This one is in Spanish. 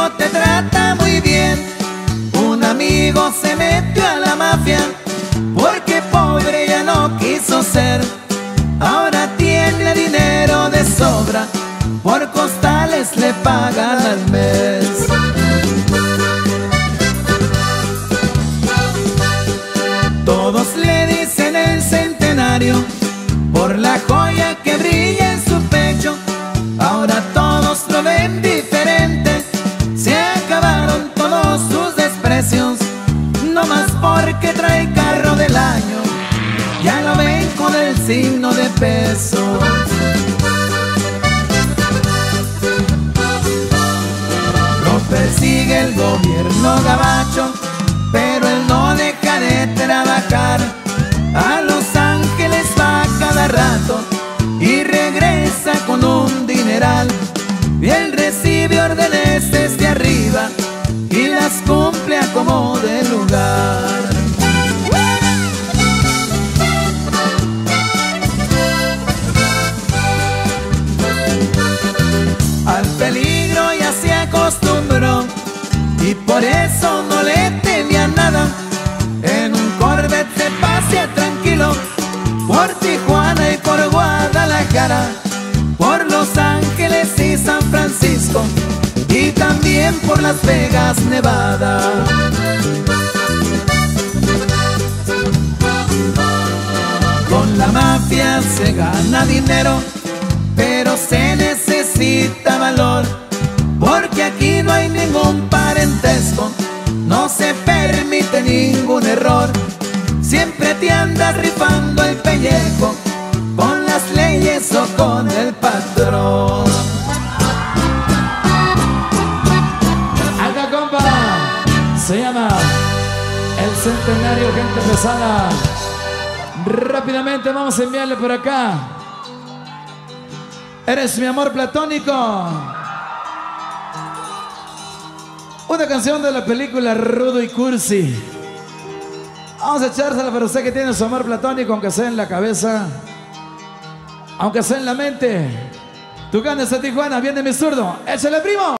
amigo te trata muy bien. Un amigo se metió a la mafia porque pobre ya no quiso ser. Ahora tiene dinero de sobra, por costales le pagan al mes. Todos le dicen el centenario por la joya que brilla en su pecho. Ahora todos lo ven diferente, se acabaron todos sus desprecios. No más porque trae carro del año, ya lo ven con el signo de peso. Lo persigue el gobierno gabacho, pero él no deja de trabajar. A Los Ángeles va cada rato y regresa con un dineral. Y él recibe órdenes desde arriba y las cumple a como de lugar. Al peligro ya se acostumbró y por eso no le temía nada. En un Corvette se pasea tranquilo por Tijuana y por Guadalajara, por Los Ángeles y San Francisco, y también por Las Vegas, Nevada. Con la mafia se gana dinero, pero se necesita valor, porque aquí no hay ningún parentesco, no se permite ningún error. Siempre te andas rifando el pellejo con las leyes o con el patrón. Acá, compa, se llama El Centenario, gente pesada. Rápidamente vamos a enviarle por acá. Eres mi amor platónico. Una canción de la película Rudo y Cursi. Vamos a echársela para usted que tiene su amor platónico, aunque sea en la cabeza, aunque sea en la mente. Tucanes a Tijuana, viene mi zurdo. ¡Échale, primo!